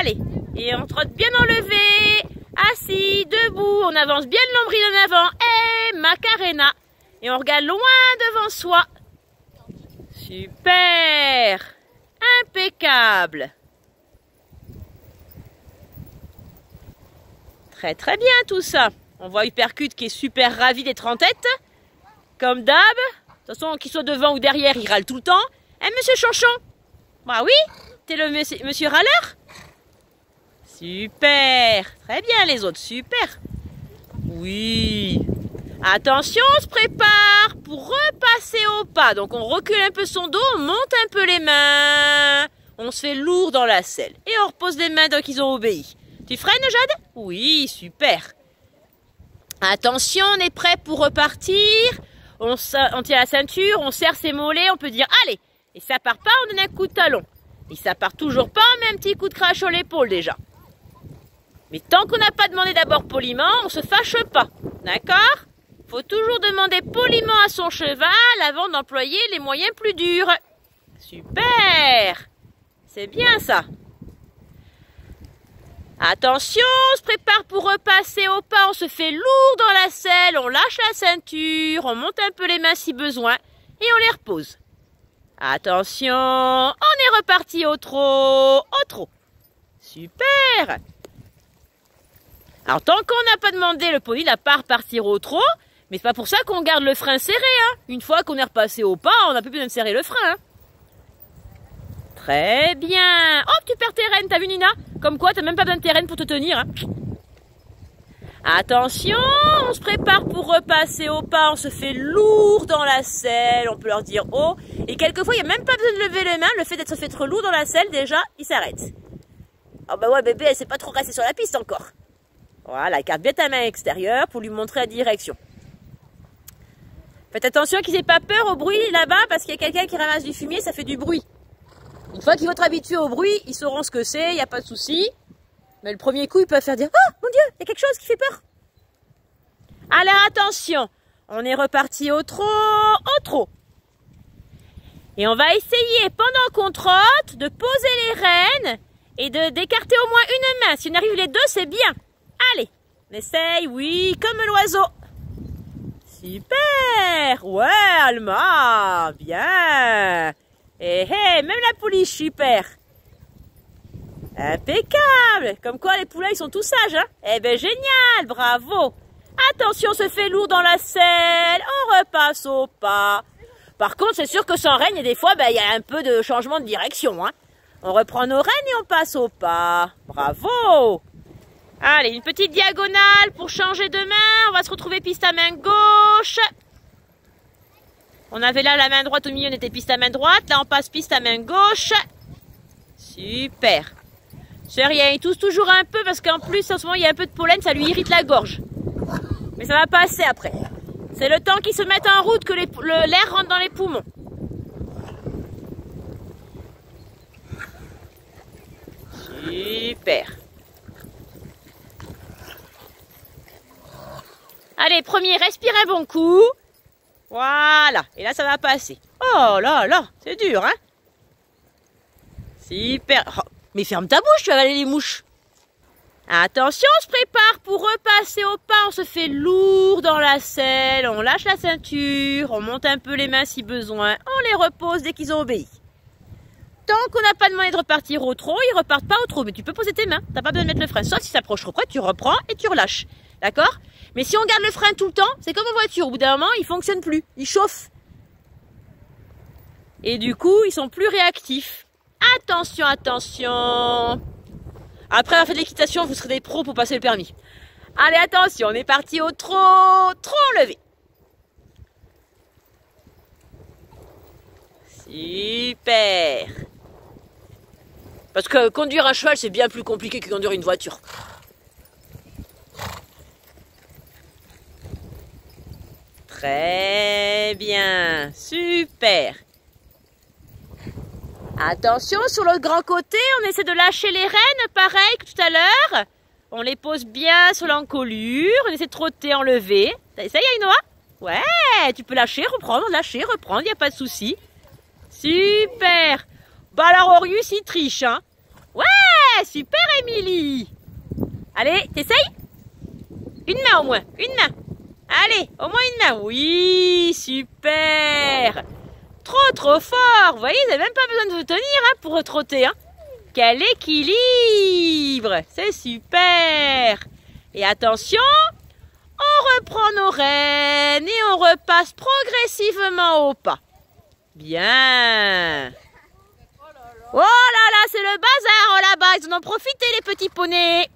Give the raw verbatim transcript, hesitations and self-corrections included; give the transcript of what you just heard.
Allez, et on trotte bien enlevé. Assis, debout, on avance bien le nombril en avant. Et Macarena. Et on regarde loin devant soi. Super. Impeccable. Très très bien tout ça. On voit Hypercute qui est super ravi d'être en tête. Comme d'hab. De toute façon, qu'il soit devant ou derrière, il râle tout le temps. Eh, monsieur Chanchon? Bah oui, t'es le monsieur, monsieur râleur? Super. Très bien les autres, super. Oui. Attention, on se prépare pour repasser au pas. Donc on recule un peu son dos, on monte un peu les mains. On se fait lourd dans la selle. Et on repose les mains donc ils ont obéi. Tu freines, Jade? Oui, super. Attention, on est prêt pour repartir. On, on tient la ceinture, on serre ses mollets, on peut dire allez. Et ça part pas, on donne un coup de talon. Et ça part toujours pas, on met un petit coup de crache sur l'épaule déjà. Mais tant qu'on n'a pas demandé d'abord poliment, on se fâche pas. D'accord? Faut toujours demander poliment à son cheval avant d'employer les moyens plus durs. Super! C'est bien ça. Attention, on se prépare pour repasser au pas, on se fait lourd dans la selle, on lâche la ceinture, on monte un peu les mains si besoin et on les repose. Attention, on est reparti au trot, au trot. Super! Alors tant qu'on n'a pas demandé, le pony n'a pas repartir au trot, mais c'est pas pour ça qu'on garde le frein serré. Hein. Une fois qu'on est repassé au pas, on n'a plus besoin de serrer le frein. Hein. Très bien. Oh, tu perds tes rênes, t'as vu Nina? Comme quoi, t'as même pas besoin de tes rênes pour te tenir. Hein. Attention, on se prépare pour repasser au pas, on se fait lourd dans la selle, on peut leur dire oh. Et quelquefois, il n'y a même pas besoin de lever les mains, le fait d'être se fait trop lourd dans la selle, déjà, il s'arrête. Oh bah ouais, bébé, elle sait pas trop rester sur la piste encore. Voilà, écarte bien ta main extérieure pour lui montrer la direction. Faites attention qu'ils n'aient pas peur au bruit là-bas parce qu'il y a quelqu'un qui ramasse du fumier, ça fait du bruit. Une fois qu'ils vont être habitués au bruit, ils sauront ce que c'est, il n'y a pas de souci. Mais le premier coup, ils peuvent faire dire « Oh, mon Dieu, il y a quelque chose qui fait peur !» Alors attention, on est reparti au trot, au trot. Et on va essayer, pendant qu'on trotte, de poser les rênes et de d'écarter au moins une main. Si on arrive les deux, c'est bien. Allez, on essaye, oui, comme l'oiseau. Super. Ouais, Alma, bien. Et hey, même la pouliche, super. Impeccable. Comme quoi, les poulets, ils sont tous sages, hein. Eh ben, génial, bravo. Attention, on se fait lourd dans la selle, on repasse au pas. Par contre, c'est sûr que sans rêne, il y a des fois, ben, il y a un peu de changement de direction, hein. On reprend nos rênes et on passe au pas. Bravo. Allez, une petite diagonale pour changer de main. On va se retrouver piste à main gauche. On avait là la main droite au milieu, on était piste à main droite. Là, on passe piste à main gauche. Super. C'est rien, il tousse toujours un peu parce qu'en plus, en ce moment, il y a un peu de pollen, ça lui irrite la gorge. Mais ça va passer après. C'est le temps qu'il se mette en route que l'air rentre dans les poumons. Super. Allez, premier, respire un bon coup. Voilà. Et là, ça va passer. Oh là là, c'est dur, hein? Super. Oh, mais ferme ta bouche, tu vas avaler les mouches. Attention, on se prépare pour repasser au pas. On se fait lourd dans la selle. On lâche la ceinture. On monte un peu les mains si besoin. On les repose dès qu'ils ont obéi. Tant qu'on n'a pas demandé de repartir au trot, ils repartent pas au trot. Mais tu peux poser tes mains. T'as pas besoin de mettre le frein. Sauf si ça approche trop près, tu reprends et tu relâches. D'accord? Mais si on garde le frein tout le temps, c'est comme en voiture. Au bout d'un moment, il fonctionne plus. Il chauffe. Et du coup, ils sont plus réactifs. Attention, attention. Après avoir fait de l'équitation, vous serez des pros pour passer le permis. Allez, attention, on est parti au trot. Trot levé. Super. Parce que conduire un cheval, c'est bien plus compliqué que conduire une voiture. Très bien. Super. Attention, sur l'autre grand côté, on essaie de lâcher les rênes, pareil que tout à l'heure. On les pose bien sur l'encolure. On essaie de trotter, enlever. Ça y est, Ainoa? Ouais, tu peux lâcher, reprendre, lâcher, reprendre, il n'y a pas de souci. Super. Bah alors, Orius, il triche, hein. Ouais, super, Amy. Émilie. Allez, t'essayes? Une main au moins, une main. Allez, au moins une main. Oui, super. Trop, trop fort. Vous voyez, vous n'avez même pas besoin de vous tenir hein, pour trotter. Hein. Quel équilibre. C'est super. Et attention, on reprend nos rênes et on repasse progressivement au pas. Bien. Oh là là, c'est le bazar là-bas. Ils en ont profité les petits poneys.